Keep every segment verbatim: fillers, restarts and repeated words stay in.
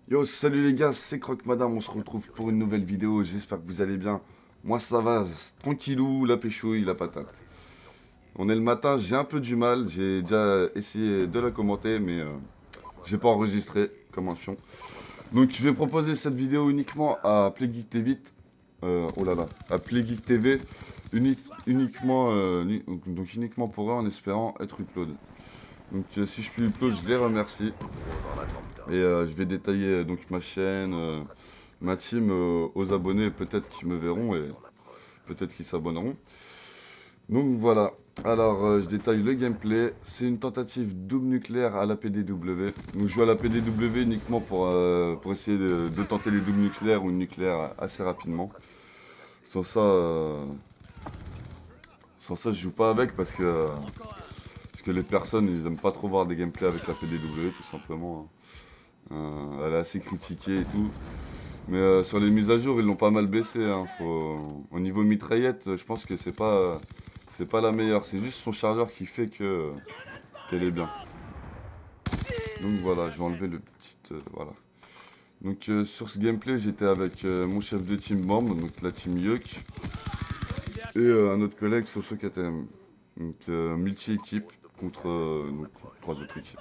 Yo, salut les gars, c'est Croque Madame, on se retrouve pour une nouvelle vidéo, j'espère que vous allez bien. Moi ça va, c'est tranquillou, la péchouille, la patate. On est le matin, j'ai un peu du mal, j'ai déjà essayé de la commenter, mais euh, j'ai pas enregistré comme un fion. Donc je vais proposer cette vidéo uniquement à Playgeek T V, euh, oh là là, à Playgeek T V, uni- uniquement, euh, ni- donc uniquement pour eux en espérant être upload. Donc euh, si je puis upload, je les remercie. Et euh, je vais détailler euh, donc ma chaîne, euh, ma team euh, aux abonnés, peut-être qu'ils me verront et peut-être qu'ils s'abonneront. Donc voilà. Alors euh, je détaille le gameplay. C'est une tentative double nucléaire à la P D W. Donc je joue à la P D W uniquement pour, euh, pour essayer de, de tenter les doubles nucléaires ou une nucléaire assez rapidement. Sans ça, euh, sans ça je joue pas avec parce que, euh, parce que les personnes ils aiment pas trop voir des gameplays avec la P D W tout simplement, hein. Euh, elle est assez critiquée et tout. Mais euh, sur les mises à jour, ils l'ont pas mal baissé, hein. Faut... Au niveau mitraillette, je pense que c'est pas, c'est pas la meilleure. C'est juste son chargeur qui fait que qu'elle est bien. Donc voilà, je vais enlever le petit... euh, voilà. Donc euh, sur ce gameplay, j'étais avec euh, mon chef de team membre, donc la team Yuk, et euh, un autre collègue, Soso K T M. Donc euh, multi-équipe contre euh, donc, trois autres équipes.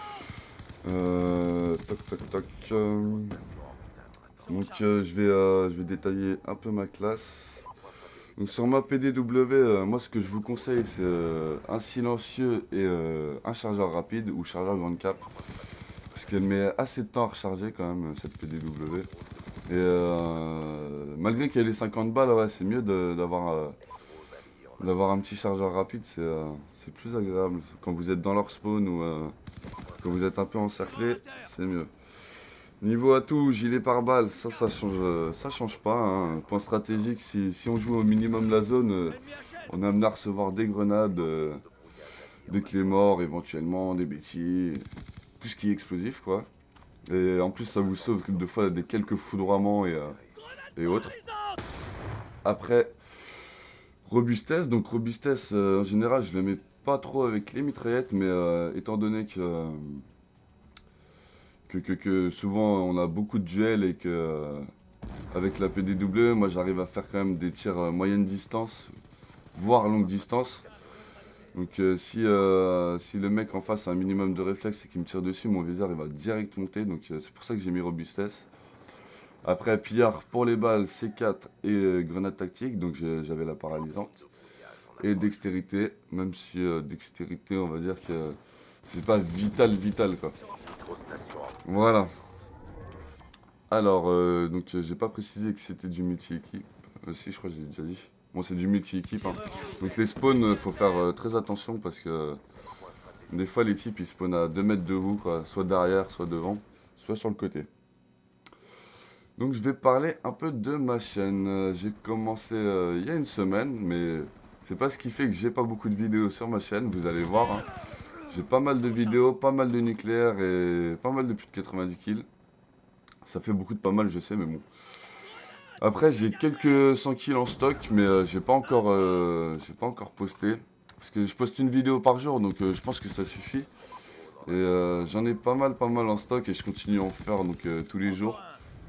Euh, toc toc toc. euh, Donc euh, je vais, euh, je vais détailler un peu ma classe. Donc sur ma P D W, euh, moi ce que je vous conseille c'est euh, un silencieux et euh, un chargeur rapide ou chargeur grande cap. Parce qu'elle met assez de temps à recharger quand même cette P D W. Et euh, malgré qu'elle ait cinquante balles, ouais, c'est mieux de- d'avoir euh, d'avoir un petit chargeur rapide, c'est euh, c'est plus agréable. Quand vous êtes dans leur spawn ou euh, quand vous êtes un peu encerclé, c'est mieux. Niveau atout, gilet pare-balles, ça, ça change, euh, ça change pas, hein. Point stratégique, si, si on joue au minimum la zone, euh, on est amené à recevoir des grenades, euh, des clés morts éventuellement, des bêtises, tout ce qui est explosif, quoi. Et en plus, ça vous sauve deux fois des quelques foudroiements et, euh, et autres. Après, robustesse, donc robustesse, euh, en général, je le mets pas trop avec les mitraillettes, mais euh, étant donné que... euh, que, que, que souvent on a beaucoup de duels et que euh, avec la P D W, moi j'arrive à faire quand même des tirs euh, moyenne distance, voire longue distance. Donc euh, si, euh, si le mec en face a un minimum de réflexe et qu'il me tire dessus, mon viseur il va direct monter. Donc euh, c'est pour ça que j'ai mis robustesse. Après pillard pour les balles, C quatre et euh, grenade tactique, donc j'avais la paralysante. Et dextérité, même si euh, dextérité on va dire que c'est pas vital vital quoi. Voilà. Alors, euh, donc euh, j'ai pas précisé que c'était du multi-équipe. Euh, si, je crois que j'ai déjà dit. Bon, c'est du multi-équipe, hein. Donc les spawns, euh, faut faire euh, très attention parce que euh, des fois les types ils spawnent à deux mètres de vous, quoi. Soit derrière, soit devant, soit sur le côté. Donc je vais parler un peu de ma chaîne. Euh, j'ai commencé euh, il y a une semaine, mais c'est pas ce qui fait que j'ai pas beaucoup de vidéos sur ma chaîne, vous allez voir, hein. J'ai pas mal de vidéos, pas mal de nucléaires et pas mal de plus de quatre-vingt-dix kills. Ça fait beaucoup de pas mal, je sais, mais bon. Après, j'ai quelques cent kills en stock, mais euh, j'ai pas encore, euh, j'ai pas encore posté. Parce que je poste une vidéo par jour, donc euh, je pense que ça suffit. Et euh, j'en ai pas mal, pas mal en stock et je continue à en faire donc euh, tous les jours.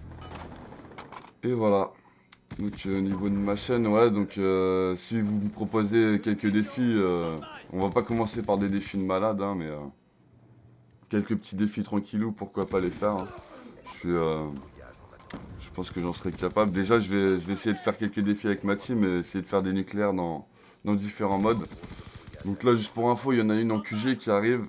Et voilà. Donc euh, au niveau de ma chaîne, ouais, donc euh, si vous me proposez quelques défis, euh, on va pas commencer par des défis de malade, hein, mais euh, quelques petits défis tranquillou, pourquoi pas les faire, hein. Je suis, euh, Je pense que j'en serai capable. Déjà, je vais, je vais essayer de faire quelques défis avec ma team et essayer de faire des nucléaires dans, dans différents modes. Donc là, juste pour info, il y en a une en Q G qui arrive.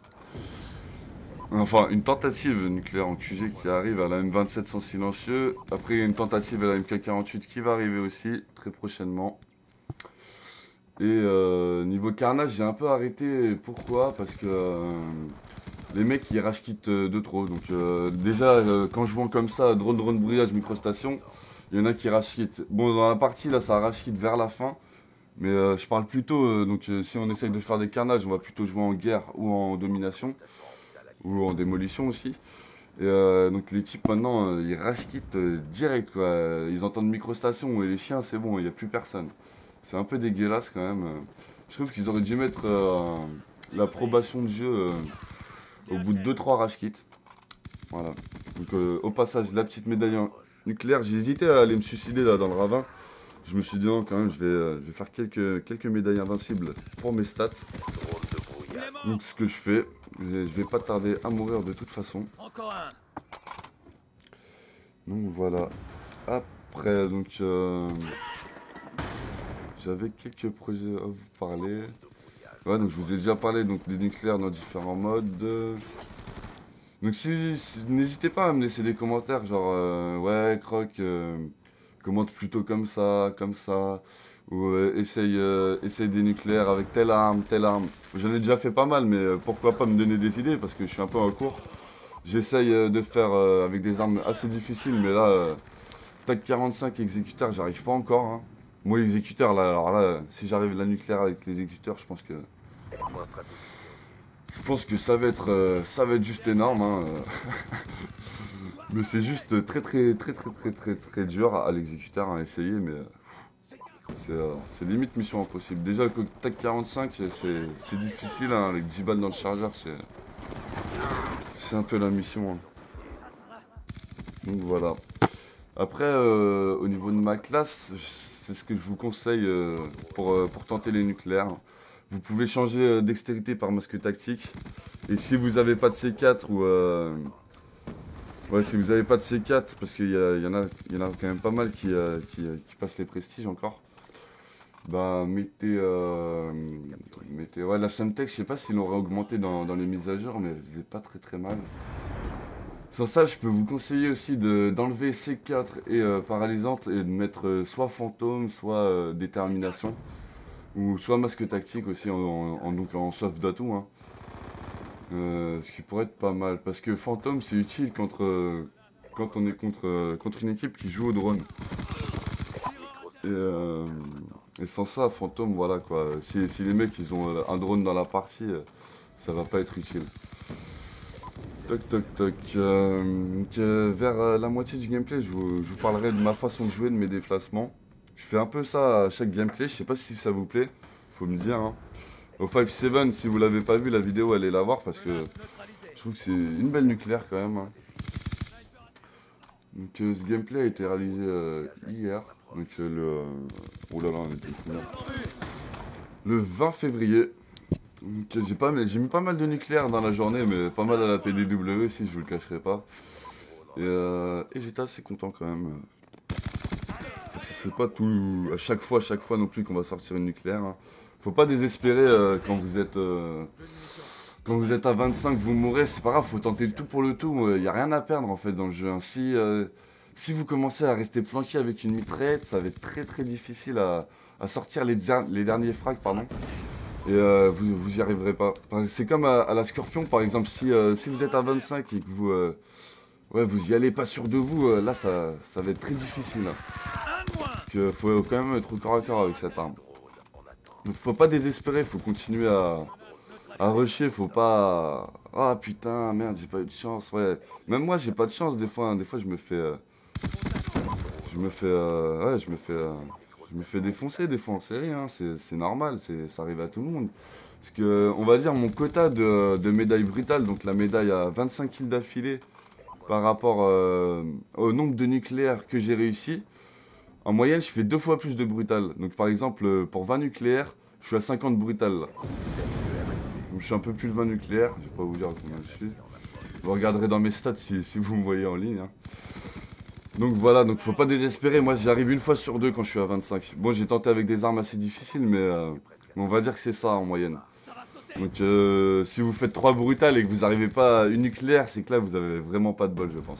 Enfin, une tentative nucléaire en Q G qui arrive à la M vingt-sept sans silencieux. Après, il y a une tentative à la M K quarante-huit qui va arriver aussi, très prochainement. Et euh, niveau carnage, j'ai un peu arrêté. Pourquoi? Parce que euh, les mecs, ils rage quittent de trop. Donc euh, déjà, euh, quand je vois comme ça, drone, drone, brouillage, microstation, il y en a qui rage quittent. Bon, dans la partie, là, ça rage quitte vers la fin. Mais euh, je parle plutôt, euh, donc euh, si on essaye de faire des carnages, on va plutôt jouer en guerre ou en domination. Ou en démolition aussi. Et euh, donc les types maintenant, euh, ils rage quittent euh, direct, quoi. Ils entendent microstation et les chiens, c'est bon, il n'y a plus personne. C'est un peu dégueulasse quand même. Je trouve qu'ils auraient dû mettre euh, l'approbation de jeu euh, au bout de deux trois rage quits. Voilà. Donc euh, au passage, la petite médaille nucléaire. J'ai hésité à aller me suicider là dans le ravin. Je me suis dit non, quand même, je vais, euh, je vais faire quelques, quelques médailles invincibles pour mes stats. Donc ce que je fais, je vais pas tarder à mourir de toute façon. Donc voilà. Après, donc euh, j'avais quelques projets à vous parler. Ouais, donc je vous ai déjà parlé donc des nucléaires dans différents modes. Donc si, si- n'hésitez pas à me laisser des commentaires, genre euh, ouais, Croc, euh, commente plutôt comme ça, comme ça, ou euh, essaye, euh, essaye des nucléaires avec telle arme, telle arme. J'en ai déjà fait pas mal, mais euh, pourquoi pas me donner des idées parce que je suis un peu en cours. J'essaye euh, de faire euh, avec des armes assez difficiles, mais là, euh, tac quarante-cinq exécuteur, j'arrive pas encore. Hein. Moi, exécuteur, là, alors là, euh, si j'arrive la nucléaire avec les exécuteurs, je pense que je pense que ça va être, euh, ça va être juste énorme. Hein. Mais c'est juste très très très très très très très dur à l'exécuteur à essayer, mais euh, c'est euh, c'est limite mission impossible. Déjà que tac quarante-cinq, c'est c'est difficile, hein, avec dix balles dans le chargeur, c'est c'est un peu la mission. Hein. Donc voilà. Après, euh, au niveau de ma classe, c'est ce que je vous conseille euh, pour, euh, pour tenter les nucléaires. Vous pouvez changer euh, dextérité par masque tactique. Et si vous n'avez pas de C quatre ou... Euh, ouais, si vous n'avez pas de C quatre, parce qu'il y, y, en a, y en a quand même pas mal qui, euh, qui, qui passent les prestiges encore. Bah, mettez... Euh, mettez ouais, la Semtech, je sais pas s'ils l'ont augmenté dans, dans les mises à jour, mais elle faisait pas très très mal. Sans ça, je peux vous conseiller aussi de- d'enlever C quatre et euh, paralysante et de mettre euh, soit fantôme, soit euh, détermination. Ou soit masque tactique aussi, en, en, en- donc en soif d'atout. Hein. Euh, ce qui pourrait être pas mal. Parce que fantôme, c'est utile contre, euh, quand on est contre, euh, contre une équipe qui joue au drone. Et, euh, et sans ça, fantôme, voilà quoi. Si, si les mecs ils ont euh, un drone dans la partie, euh, ça va pas être utile. Toc toc toc. Euh, donc, euh, vers euh, la moitié du gameplay, je vous, je vous parlerai de ma façon de jouer, de mes déplacements. Je fais un peu ça à chaque gameplay, je sais pas si ça vous plaît, faut me dire. Hein. Au cinq sept, si vous l'avez pas vu, la vidéo allez la voir parce que je trouve que c'est une belle nucléaire quand même. Hein. Donc euh, ce gameplay a été réalisé euh, hier, donc c'est le... Euh, oh là là, on était combien Le vingt février. J'ai pas, j'ai mis pas mal de nucléaire dans la journée, mais pas mal à la P D W aussi, je vous le cacherai pas. Et, euh, et j'étais assez content quand même. Parce que c'est pas tout, à chaque fois, à chaque fois non plus qu'on va sortir une nucléaire. Hein. Faut pas désespérer euh, quand vous êtes euh, quand vous êtes à vingt-cinq, vous mourrez, c'est pas grave, faut tenter le tout pour le tout. Il y a rien à perdre en fait dans le jeu. Hein. Si, euh, si vous commencez à rester planqué avec une mitraillette, ça va être très très difficile à, à sortir les, les derniers frags, pardon. Et euh, vous, vous y arriverez pas. C'est comme à, à la Scorpion par exemple, si, euh, si vous êtes à vingt-cinq et que vous, euh, ouais, vous y allez pas sûr de vous, euh, là ça, ça va être très difficile. Hein. Parce qu'il faut quand même être au corps à corps avec cette arme. Donc faut pas désespérer, faut continuer à, à rusher, faut pas... Ah putain, merde, j'ai pas eu de chance, ouais. Même moi j'ai pas de chance des fois, hein. Des fois je me fais... Euh, je me fais... Euh, ouais, je me fais... Euh, Je me fais défoncer des fois en série, hein. C'est normal, ça arrive à tout le monde. Parce que, on va dire, mon quota de, de médailles brutales, donc la médaille à vingt-cinq kills d'affilée par rapport euh, au nombre de nucléaires que j'ai réussi, en moyenne, je fais deux fois plus de brutales. Donc par exemple, pour vingt nucléaires, je suis à cinquante brutales. Là. Donc je suis un peu plus de vingt nucléaires, je vais pas vous dire combien je suis. Vous regarderez dans mes stats si, si vous me voyez en ligne. Hein. Donc voilà, donc faut pas désespérer, moi j'arrive une fois sur deux quand je suis à vingt-cinq. Bon, j'ai tenté avec des armes assez difficiles, mais euh, on va dire que c'est ça en moyenne. Donc euh, si vous faites trois brutales et que vous n'arrivez pas à une nucléaire, c'est que là vous avez vraiment pas de bol, je pense.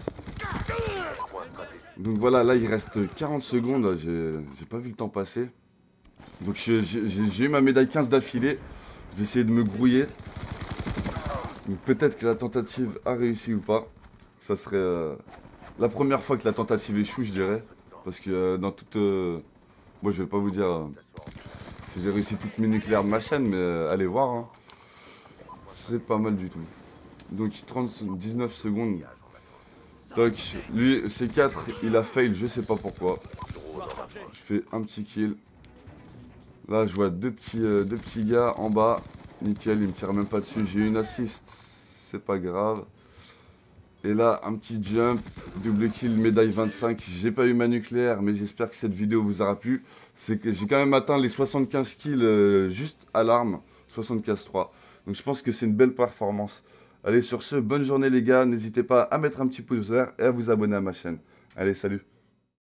Donc voilà, là il reste quarante secondes, j'ai pas vu le temps passer. Donc j'ai eu ma médaille quinze d'affilée, je vais essayer de me grouiller. Donc peut-être que la tentative a réussi ou pas, ça serait... Euh, la première fois que la tentative échoue, je dirais. Parce que euh, dans toute... Euh... Moi, je vais pas vous dire euh, si j'ai réussi toutes mes nucléaires de ma chaîne, mais euh, allez voir. Hein. C'est pas mal du tout. Donc, trente, dix-neuf secondes. Toc. Lui, C quatre, il a fail, je sais pas pourquoi. Je fais un petit kill. Là, je vois deux petits, euh, deux petits gars en bas. Nickel, il me tire même pas dessus. J'ai une assist, c'est pas grave. Et là, un petit jump, double kill, médaille vingt-cinq. J'ai pas eu ma nucléaire, mais j'espère que cette vidéo vous aura plu. C'est que j'ai quand même atteint les soixante-quinze kills euh, juste à l'arme, soixante-quinze trois. Donc je pense que c'est une belle performance. Allez, sur ce, bonne journée les gars. N'hésitez pas à mettre un petit pouce vert et à vous abonner à ma chaîne. Allez, salut!